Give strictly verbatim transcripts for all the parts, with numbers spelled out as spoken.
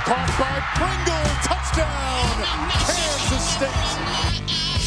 Caught by Pringle, touchdown, Kansas State.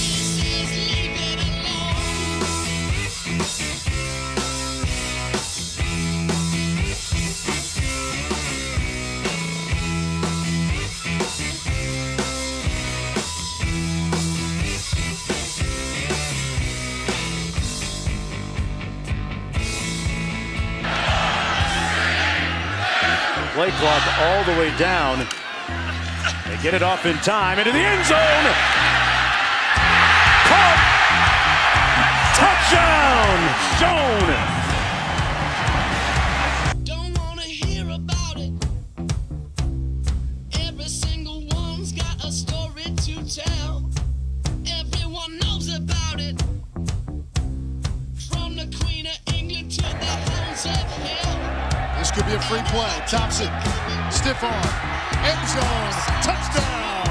Play clock all the way down. They get it off in time into the end zone. Caught. Touchdown. Shown. Don't wanna hear about it. Every single one's got a story to tell. Everyone knows about it. From the Queen of England to the hounds of hell. This could be a free play. Thompson, stiff arm, end zone, touchdown.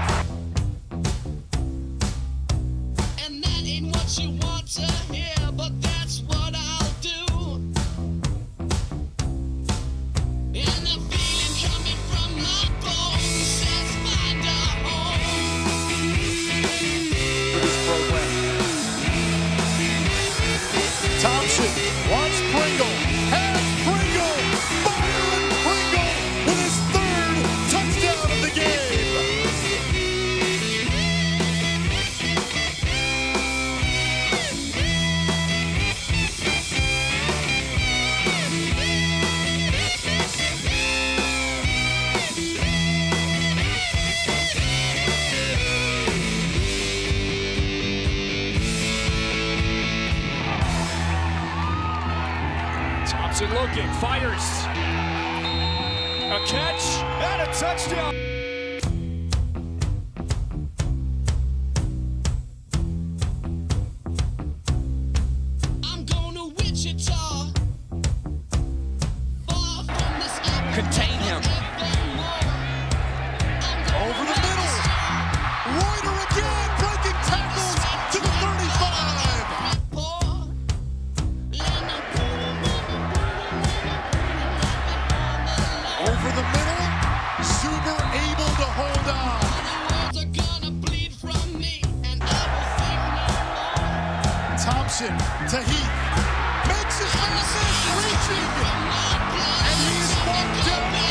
And that ain't what you want to hear, but that's what I'll do. And the feeling coming from my bones says find a home. For this program. Thompson wants Pringle, has Pringle. Thompson looking, fires. A catch and a touchdown. I'm going to Wichita. Far from this Contain him. Over the middle. Reuter again, breaking tackles to the thirty-five. Over the middle, Zuber able to hold on. Thompson to Heath, makes his passes, reaching, and he is marked down.